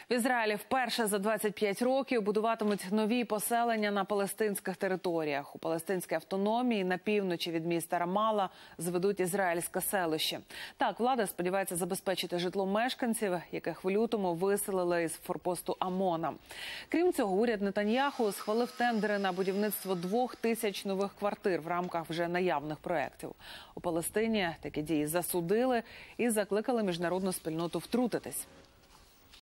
В Ізраїлі вперше за 25 років будуватимуть нові поселення на палестинських територіях. У палестинській автономії на півночі від міста Рамалла зведуть ізраїльське селище. Так, влада сподівається забезпечити житло мешканців, яких в лютому виселили із форпосту Амона. Крім цього, уряд Нетаньяху схвалив тендери на будівництво 2000 нових квартир в рамках вже наявних проєктів. У Палестині такі дії засудили і закликали міжнародну спільноту втрутитись.